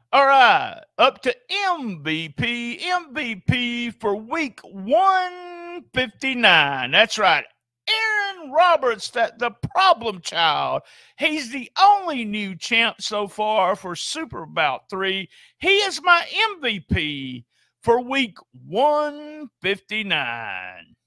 All right, up to MVP. MVP for week 159. That's right. Aaron Roberts, the problem child. He's the only new champ so far for Super Bout 3. He is my MVP for week 159.